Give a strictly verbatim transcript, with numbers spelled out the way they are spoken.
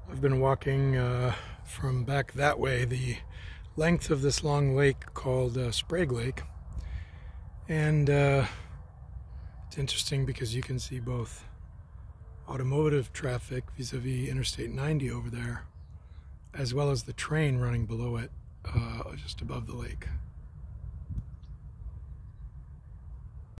I've been walking uh, from back that way, the length of this long lake called uh, Sprague Lake. And uh, it's interesting because you can see both automotive traffic vis-a-vis Interstate ninety over there, as well as the train running below it, uh, just above the lake.